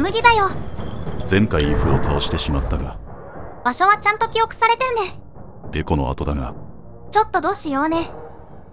無理だよ。 前回イフを倒してしまったが、 場所はちゃんと記憶されてるね。 でこの後だが、 ちょっとどうしようね。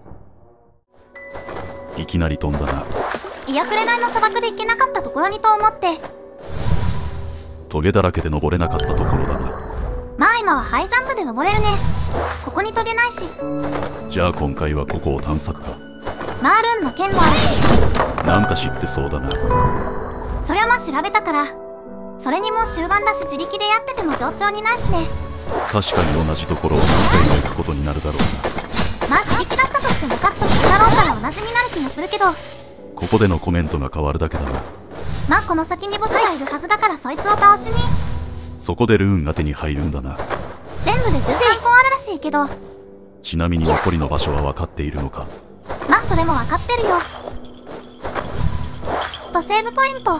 いきなり飛んだな。 いや、紅の砂漠で行けなかったところにと思って。 トゲだらけで登れなかったところだな。 まあ今はハイジャンプで登れるね。ここにトゲないし。 じゃあ今回はここを探索か。 マールーンの剣もあるし。 なんか知ってそうだな。 そりゃまあ調べたから。それにもう終盤だし自力でやってても上調にないしね。 確かに同じところを何回も行くことになるだろうな。 まあ自力だったとしてもカットするだろうから同じになる気もするけど。 ここでのコメントが変わるだけだな。 まあこの先にボスがいるはずだからそいつを倒しに。 そこでルーンが手に入るんだな。 全部で13個あるらしいけど。 ちなみに残りの場所は分かっているのか。 まあそれも分かってるよ。とセーブポイント。あ、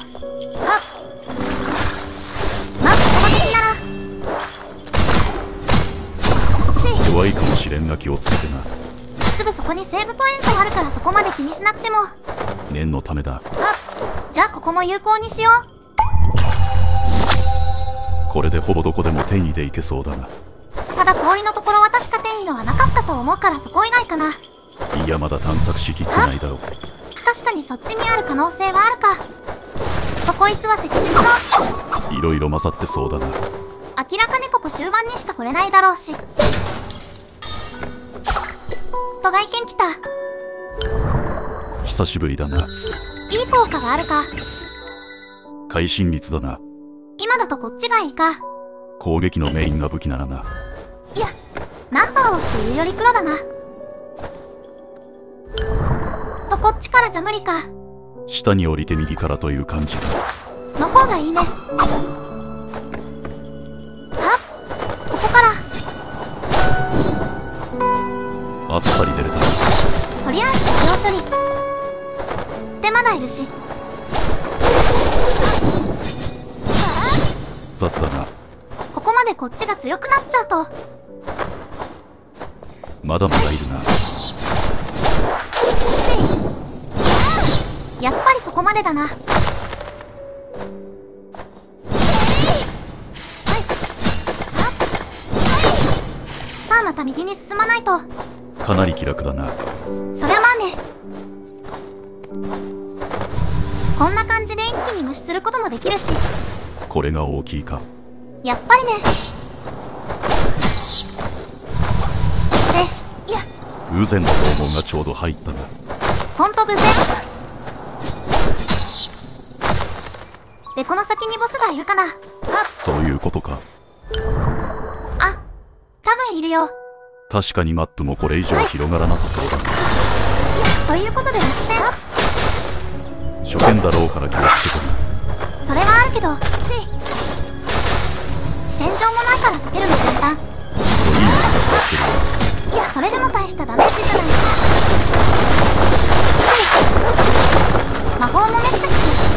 まあこの敵なら弱いかもしれんが気をつけてな。 すぐそこにセーブポイントあるからそこまで気にしなくても。 念のためだ。 じゃあここも有効にしよう。 これでほぼどこでも転移でいけそうだな。 ただ氷のところは確か転移のはなかったと思うからそこ以外かな。 いやまだ探索しきってないだろう。 確かにそっちにある可能性はあるか。こいつは石人のいろいろ勝ってそうだな。 明らかにここ終盤にしか来れないだろうし。都外圏来た。 久しぶりだな。 いい効果があるか。 会心率だな。 今だとこっちがいいか。 攻撃のメインが武器ならな。 いや、ナンバーをっていうより黒だな。とこっちからじゃ無理か。 下に降りて右からという感じだ。 の方がいいね。はっ、ここからあっさり出れた。 とりあえず使用処理でまだいるし。 雑だな。 ここまでこっちが強くなっちゃうと。 まだまだいるな。 やっぱりそこまでだな。さあまた右に進まないと。 かなり気楽だな。 そりゃまあね。こんな感じで一気に無視することもできるし。 これが大きいか。 やっぱりね。で、いや偶然の訪問がちょうど入ったな。 ほんと偶然で、この先にボスがいるかな。 そういうことか。 あ、多分いるよ。 確かにマップもこれ以上広がらなさそうだな。 ということで脱線。 初見だろうから気をつけてな。 それはあるけど、天井もないから避けるの簡単。いや、それでも大したダメージじゃない。魔法もめっちゃ効く。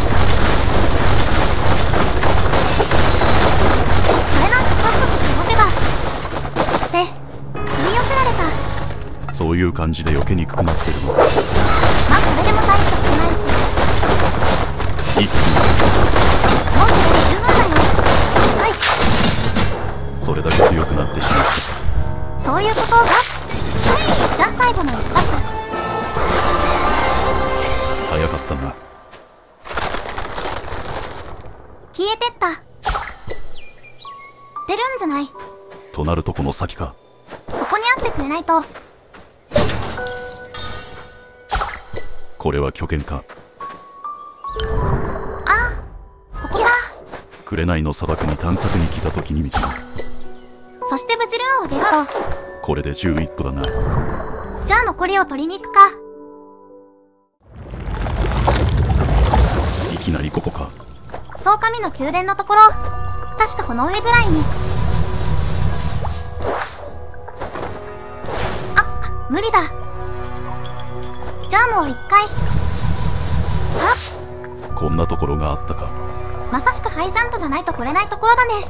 それなんかちょっと動けばで、吸い寄せられた。 そういう感じで避けにくくなってるのか。 まあそれでも大したことないし。 一気にもうそれで十分だよ。はい、 それだけ強くなってしまった。 そういうことが。じゃあ最後の一発。 早かったな。 消えてった。出るんじゃない。 となるとこの先か。 そこにあってくれないと。 これは拠点か。 ああ、ここだ。 紅の砂漠に探索に来た時に見た。 そして無事ルーンをゲット。 これで11個だな。 じゃあ残りを取りに行くか。 いきなりここか。 総神の宮殿のところ。確かこの上ぐらいに。あ、無理だ。じゃあもう一回。あ、 こんなところがあったか。 まさしくハイジャンプがないと来れないところだね。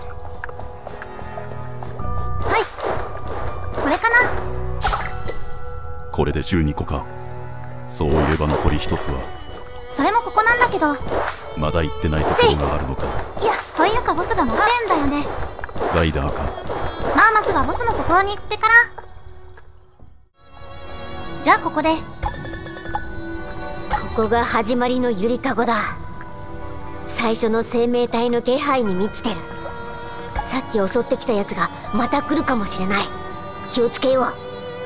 はい、これかな。 これで12個か。そういえば残り1つは。 それもここなんだけど。 まだ行ってないところがあるのか。 いや、というかボスが待ってんだよね。 ライダーか。 まあまずはボスのところに行ってから。じゃあここで。 ここが始まりのゆりかごだ。最初の生命体の気配に満ちてる。さっき襲ってきたやつがまた来るかもしれない。気をつけよう。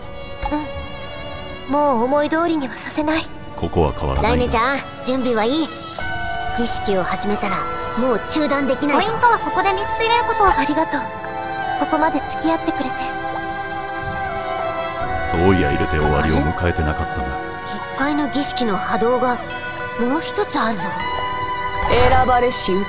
もう思い通りにはさせない。 ここは変わらない。 ライネちゃん、準備はいい？儀式を始めたらもう中断できないぞ。 ポイントはここで3つ入れること。 ありがとう。ここまで付き合ってくれて。 そういや入れて終わりを迎えてなかったな。 結界の儀式の波動がもう一つあるぞ。 選ばれし器よ、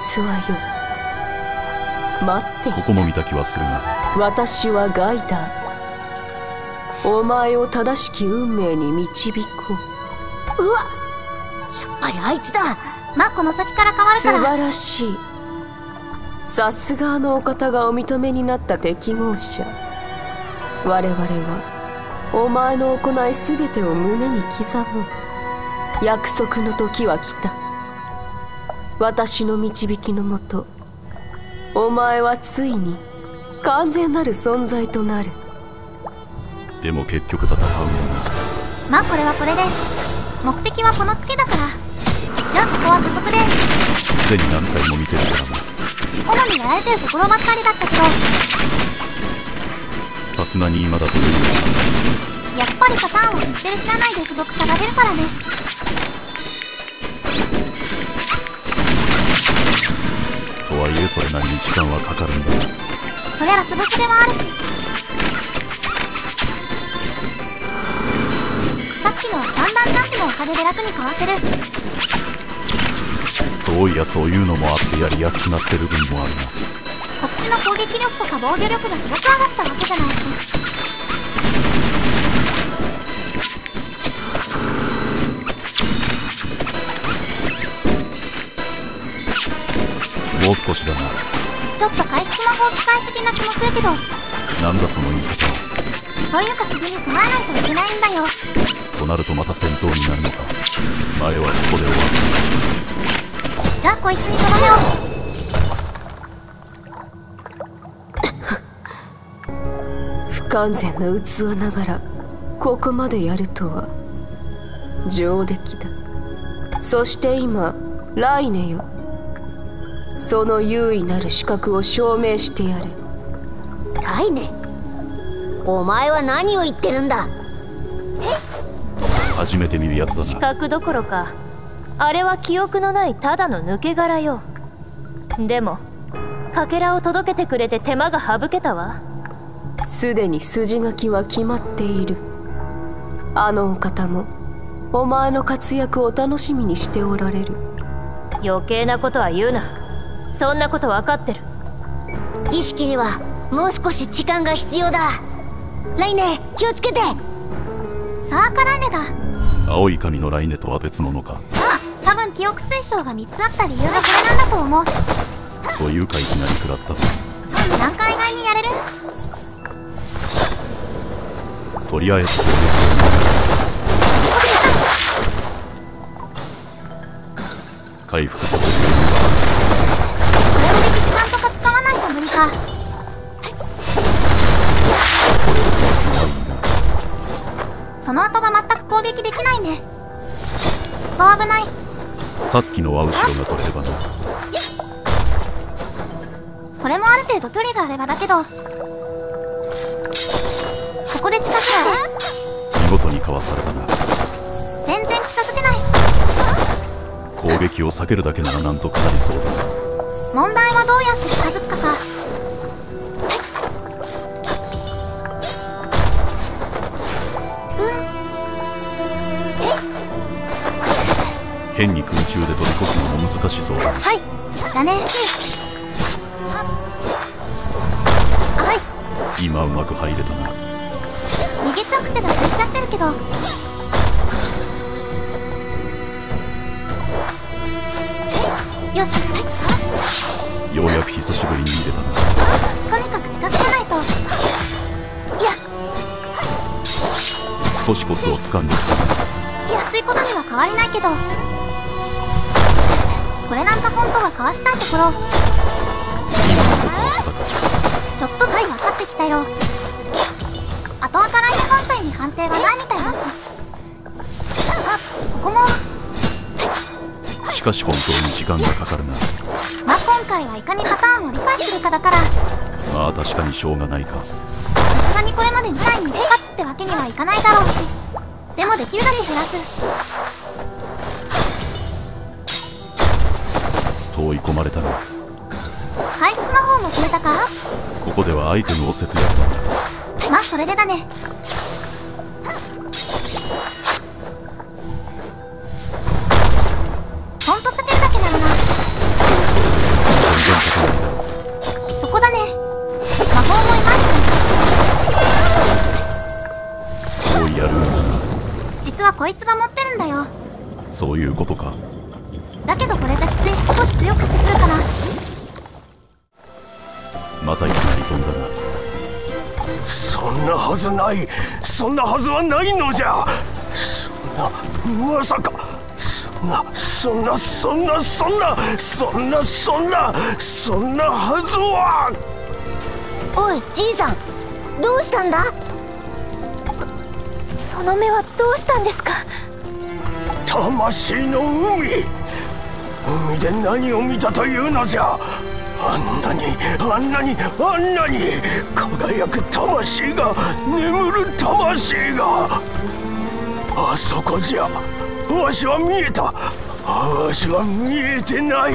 待って。 ここも見た気はするが。 私はガイダー。お前を正しき運命に導こう。うわ、やっぱりあいつだ。 まあこの先から変わるから。 素晴らしい。さすがのお方がお認めになった適合者。我々はお前の行い全てを胸に刻む。約束の時は来た。私の導きのもと、お前はついに完全なる存在となる。 でも結局戦うんだな。 まあこれはこれで目的はこのツケだから。じゃあここは補足で。 すでに何回も見てるからな。 主にやられてるところばっかりだったけど、 さすがに今だとできる。 やっぱりパターンを知ってる知らないですごく差が出るからね。 とはいえそれなりに時間はかかるんだ。 そりゃラスボスでもあるし。さっきのは3段ジャンプのおかげで楽にかわせる。 そういやそういうのもあってやりやすくなってる分もあるな。 こっちの攻撃力とか防御力がすごく上がったわけじゃないし。 もう少しだな。 ちょっと回復魔法使いすぎな気もするけど。 なんだその言い方。 というか次に備えないといけないんだよ。 となるとまた戦闘になるのか。前はここで終わる。 じゃあ小石にとどめを。 不完全な器ながらここまでやるとは上出来だ。そして今ライネよ、その優位なる資格を証明してやれ。 ライネ、お前は何を言ってるんだ。 初めて見るやつだな。 資格どころかあれは記憶のないただの抜け殻よ。でもかけらを届けてくれて手間が省けたわ。 すでに筋書きは決まっている。あのお方もお前の活躍を楽しみにしておられる。 余計なことは言うな。そんなこと分かってる。 儀式にはもう少し時間が必要だ。ライネ、気をつけて。 サーカライネだ。 青い髪のライネとは別物か。 あ、多分記憶水晶が3つあった理由がこれなんだと思う。 というかいきなり食らったぞ。 何回以外にやれる？ とりあえず回復させる。 これをで時間とか使わないと無理か。その後が全く攻撃できないね。ここ危ない。 さっきのは後ろが取れればな。 これもある程度距離があればだけど、ここで近づいて。 見事にかわされたな。 全然近づけない。 攻撃を避けるだけならなんとかなりそうだ。 問題はどうやって近づくかか。 変に空中で飛び越すのも難しそうだ。 はい、だね。はい。 今うまく入れたな。 逃げたくてがついちゃってるけど。よし。 ようやく久しぶりに入れたな。 とにかく近づけないと。いや、 少しコツをつかんできた。 安いことには変わりないけど。 これなんか本当はかわしたいところ。 まさかか。 ちょっとずつ分かってきたよ。後々ライブ本体に判定がないみたいだし、ここも。 しかし本当に時間がかかるな。 まあ今回はいかにパターンを理解するかだから。 まあ確かにしょうがないか。 さすがにこれまで未来に勝つってわけにはいかないだろうし、でもできるだけ減らす。 と追い込まれたな。 回復魔法も消えたか。 ここではアイテムを節約なんだ。 まあそれでだね。ほんと避けるだけなのな。そこだね。魔法もいましおいやるんだな。 実はこいつが持ってるんだよ。 そういうことか。 だけどこれじゃきついし少し強くしてくるかな。 またいきなり飛んだな。 そんなはずない。そんなはずはないのじゃ。そんな、まさか。そんなはずは。 おいじいさん、どうしたんだ。 その目はどうしたんですか。 魂の海で何を見たというのじゃ。あんなに輝く魂が、眠る魂が。あそこじゃ。わしは見えた。わしは見えてない。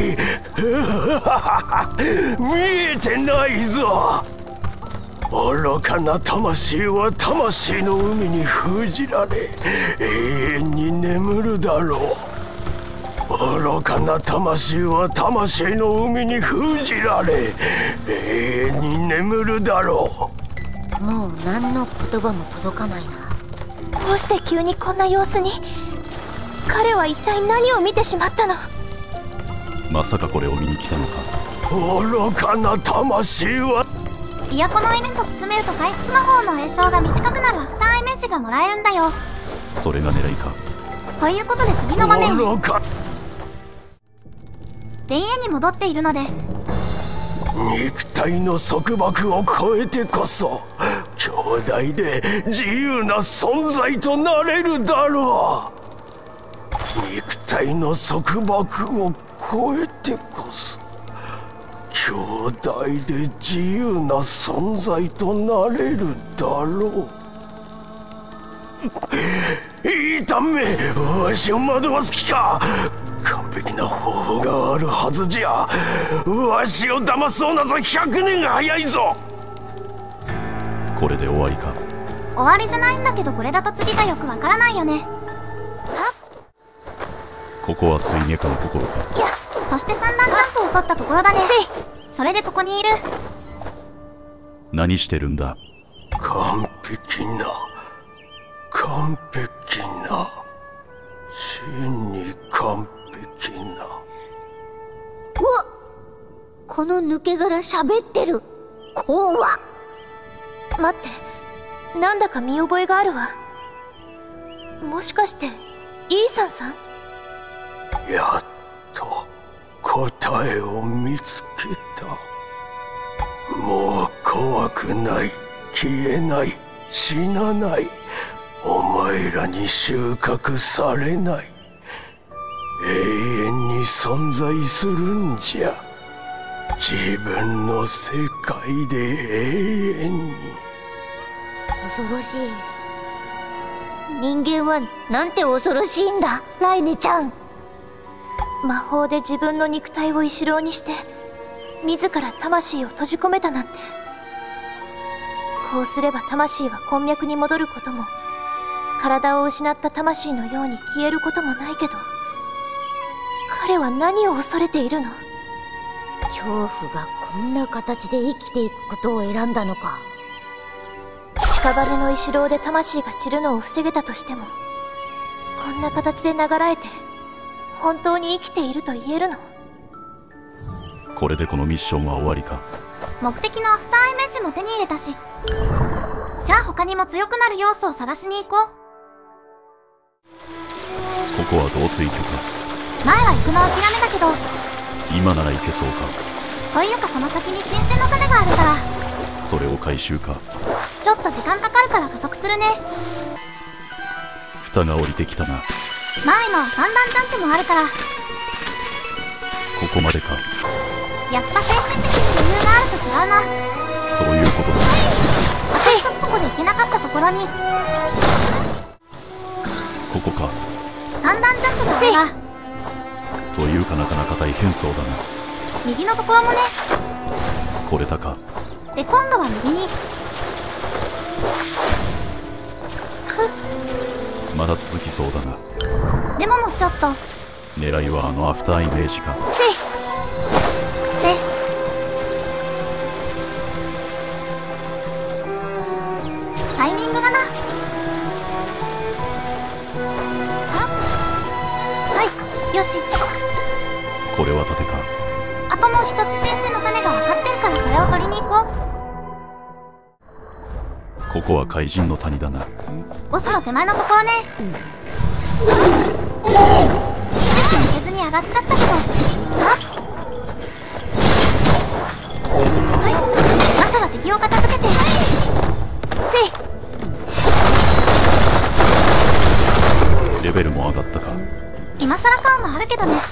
見えてないぞ。愚かな魂は魂の海に封じられ、永遠に眠るだろう。愚かな魂は魂の海に封じられ、永遠に眠るだろもう何の言葉も届かないな。 どうして急にこんな様子に。彼は一体何を見てしまったの。 まさかこれを見に来たのか。 う。愚かな魂は。 イヤコのイベント進めると回復魔法の栄唱が短くなるアフターイメージがもらえるんだよ。 それが狙いか。 ということで次の場面。 愚か。 田園に戻っているので、 肉体の束縛を超えてこそ兄弟で自由な存在となれるだろう。肉体の束縛を超えてこそ兄弟で自由な存在となれるだろう。いいためわしを惑わす気か。完璧な方法があるはずじゃ。わしを騙そうなぞ100年が早いぞ。 これで終わりか。 終わりじゃないんだけど、これだと次がよくわからないよね。 ここは水下下の心か。 そして3段ジャンプを取ったところだね。それでここにいる。 何してるんだ。 完璧な真に完璧な。 うわっ、この抜け殻喋ってる。怖っ。 待って、なんだか見覚えがあるわ。もしかしてイーサンさん。 やっと答えを見つけた。もう怖くない、消えない、死なない。お前らに収穫されない。永遠に存在するんじゃ。自分の世界で永遠に。 恐ろしい。人間はなんて恐ろしいんだ、ライネちゃん。 魔法で自分の肉体を石炉にして自ら魂を閉じ込めたなんて。こうすれば魂はこん脈に戻ることも、体を失った魂のように消えることもないけど、彼は何を恐れているの。 恐怖がこんな形で生きていくことを選んだのか。 屍の石炉で魂が散るのを防げたとしても、こんな形で流らえて本当に生きていると言えるの。 これでこのミッションは終わりか。 目的のアフターイメージも手に入れたし、じゃあ他にも強くなる要素を探しに行こう。 ここは導水渠か。 前は行くの諦めたけど。 今ならいけそうか。 というかこの先に新鮮の種があるから。 それを回収か。 ちょっと時間かかるから加速するね。 蓋が降りてきたな。 まあ今は3段ジャンプもあるから。 ここまでか。 やっぱ精神的に余裕があると違うな。 そういうことだ。 あと一つここで行けなかったところに。 ここか。 3段ジャンプがあるが。 というかなかなか大変そうだな。 右のところもね。 これだか。 で今度は右に。 まだ続きそうだな。 でももうちょっと。 狙いはあのアフターイメージか。 でタイミングがな。はいよし。 これは盾か。 あともう一つ新鮮の種が分かってるからそれを取りに行こう。 ここは怪人の谷だな。 ボスの手前のところね。せずに上がっちゃったけど。まずは敵を片付けて。 レベルも上がったか。 今更感はあるけどね。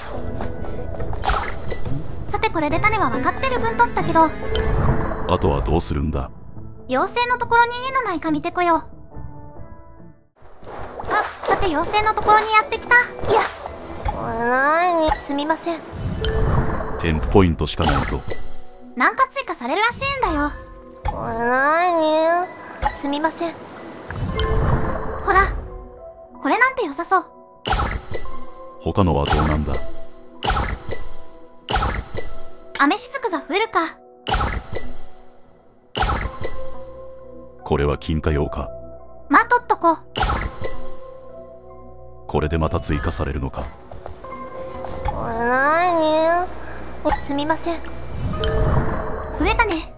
さてこれで種は分かってる分取ったけど。 あとはどうするんだ。 妖精のところに家のないか見てこよう。あ、さて妖精のところにやってきた。いやすみません。 テンプポイントしかないぞ。 なんか追加されるらしいんだよ。 すみません。 ほらこれなんて良さそう。 他のはどうなんだ。 雨しずくが増えるか。 これは金貨用か。 まあ取っとこう。 これでまた追加されるのか。 すみません。 増えたね。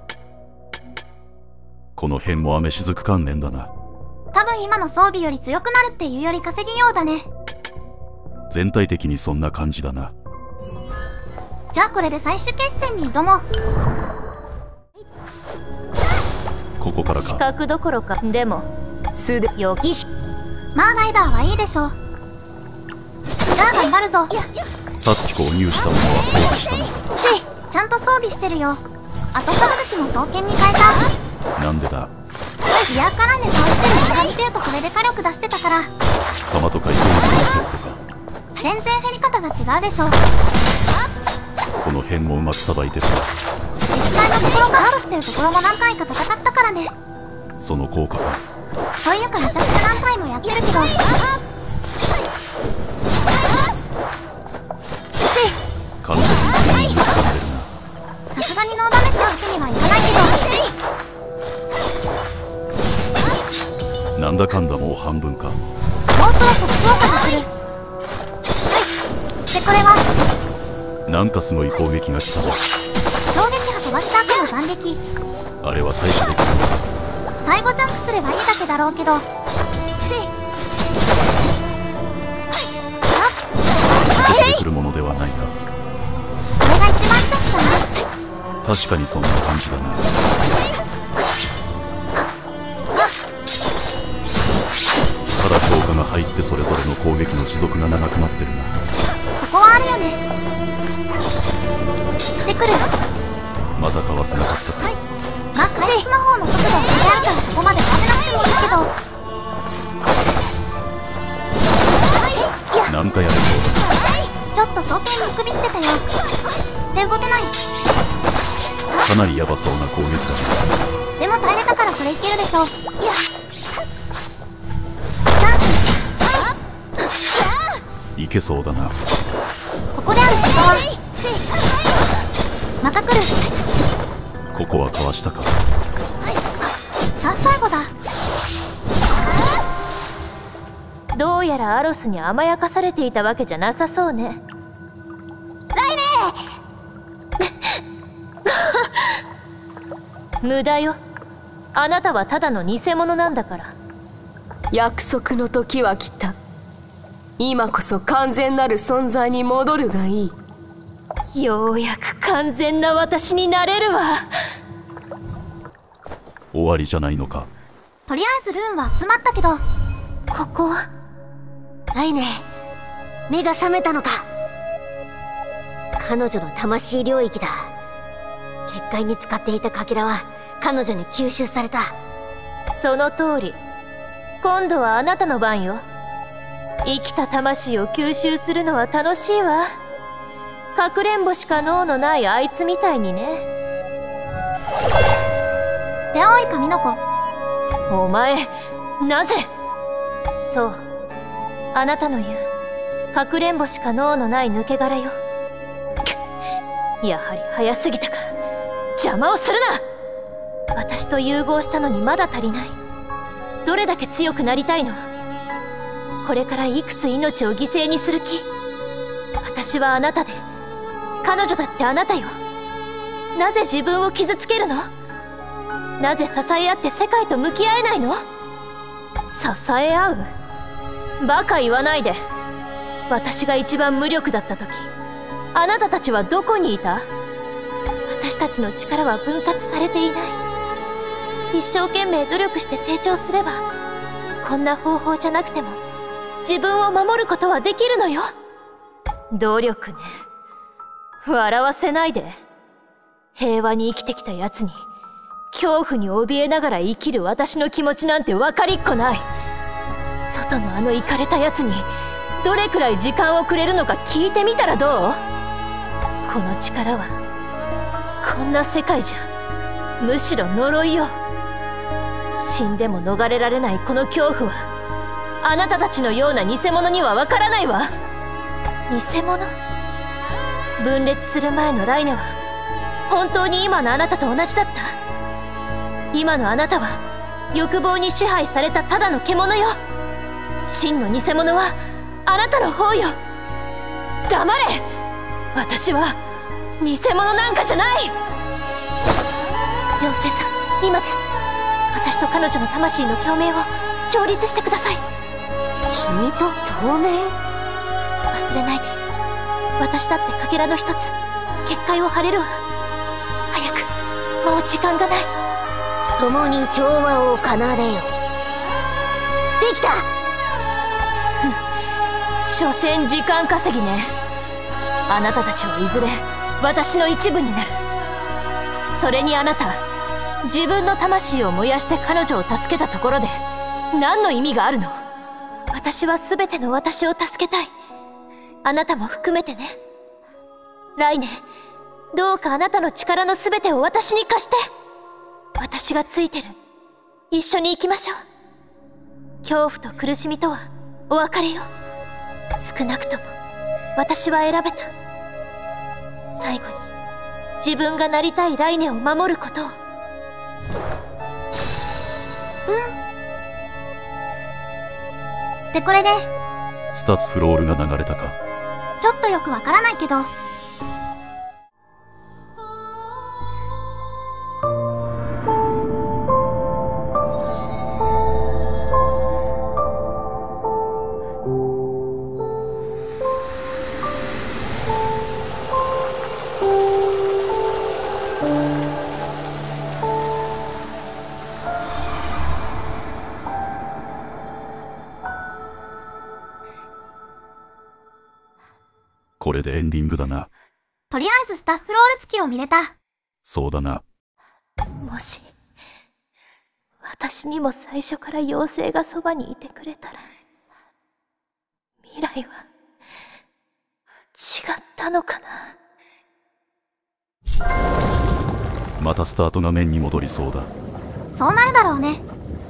この辺も雨しずく関連だな。 多分今の装備より強くなるっていうより稼ぎようだね。 全体的にそんな感じだな。 じゃあこれで最終決戦に挑もう。 ここからか。 資格どころか。でもすでよきし。 まあライダーはいいでしょう。じゃあ頑張るぞ。 さっき購入したものは装備したのか。 ちゃんと装備してるよ。あとサブルキも刀剣に変えた。 なんでだ。 リアからね倒してるのが見てるとこれで火力出してたから。 弾とかイコールのセットか。 全然減り方が違うでしょ。 この辺もうまくさばいてる。 実際のところがハードしてるところも何回か戦ったからね。 その効果か。 というかめちゃくちゃ何回もやってるけど。 完全に全員に使ってるさすがにノーダメってわけにはいかないけど。 な。なんだかんだもう半分か。 もうそろそろ強化がする。でこれはなんかすごい攻撃が来たぞ。 衝撃波飛ばした後の斬撃。 あれは対処できるのか。 最後ジャンプすればいいだけだろうけど。 出てくるものではないか。 これが一番一つかな。 確かにそんな感じだな。ただ効果が入ってそれぞれの攻撃の持続が長くなってるな。 そこはあるよね。してくる。 まだかわせなかったか。 まあ回復魔法の速度があるからそこまで待てなくてもいいけど。 なんかやれそうだ。 ちょっと装填に首ってたよ。で動けない。 かなりヤバそうな攻撃だ。 でも耐えれたからこれいけるでしょ。いやいけそうだな。 ここであることはまた来る。 ここはかわしたか。 さあ最後だ。 どうやらアロスに甘やかされていたわけじゃなさそうね。 ライネー無駄よ。あなたはただの偽物なんだから。 約束の時は来た。 今こそ完全なる存在に戻るがいい。 ようやく完全な私になれるわ。 終わりじゃないのか。 とりあえずルーンは集まったけど、 ここはライネ、目が覚めたのか。彼女の魂領域だ。結界に使っていたかけらは彼女に吸収された。 その通り。今度はあなたの番よ。生きた魂を吸収するのは楽しいわ。かくれんぼしか脳のないあいつみたいにね。 で、おい髪の子、 お前、なぜ？そう、あなたの言うかくれんぼしか脳のない抜け殻よ。やはり早すぎたか。邪魔をするな。私と融合したのにまだ足りない。どれだけ強くなりたいの？これからいくつ命を犠牲にする気？私はあなたで、彼女だってあなたよ。なぜ自分を傷つけるの？なぜ支え合って世界と向き合えないの？支え合う？バカ言わないで。私が一番無力だった時、あなたたちはどこにいた？私たちの力は分割されていない。一生懸命努力して成長すれば、こんな方法じゃなくても自分を守ることはできるのよ。努力ね。笑わせないで。平和に生きてきた奴に恐怖に怯えながら生きる私の気持ちなんて分かりっこない。外のあのイカれた奴にどれくらい時間をくれるのか聞いてみたらどう？この力はこんな世界じゃむしろ呪いよ。死んでも逃れられないこの恐怖はあなたたちのような偽物にはわからないわ。偽物？分裂する前のライネは本当に今のあなたと同じだった？今のあなたは欲望に支配されたただの獣よ。真の偽物はあなたの方よ。黙れ！私は偽物なんかじゃない。妖精さん、今です。私と彼女の魂の共鳴を調律してください。 君と共鳴？ 忘れないで。私だってかけらの一つ、結界を張れるわ。早く、もう時間がない。 共に調和を奏でよ。できた！ 所詮時間稼ぎね。あなたたちはいずれ私の一部になる。それにあなた、自分の魂を燃やして彼女を助けたところで何の意味があるの？私は全ての私を助けたい。あなたも含めてね。ライネ、どうかあなたの力の全てを私に貸して。私がついてる。一緒に行きましょう。恐怖と苦しみとはお別れよ。少なくとも私は選べた。最後に自分がなりたいライネを守ることを。 でこれでスタッツフロールが流れたか。 ちょっとよくわからないけど、 これでエンディングだな。 とりあえずスタッフロール付きを見れた。 そうだな。 もし私にも最初から妖精がそばにいてくれたら、未来は違ったのかな。 またスタートが面に戻りそうだ。 そうなるだろうね。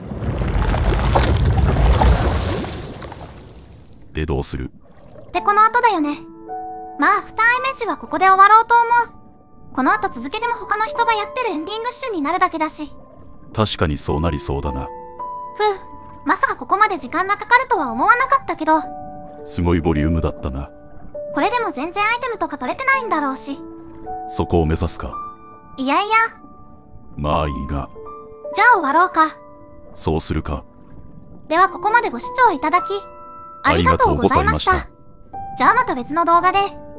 でどうする？ ってこの後だよね。まあ二アイメッジはここで終わろうと思う。この後続けても他の人がやってるエンディング集になるだけだし。 確かにそうなりそうだな。 まさかここまで時間がかかるとは思わなかったけど、 すごいボリュームだったな。 これでも全然アイテムとか取れてないんだろうし。 そこを目指すか。 いやいや。 まあいいが。 じゃあ終わろうか。 そうするか。 ではここまでご視聴いただきありがとうございました。じゃあまた別の動画で。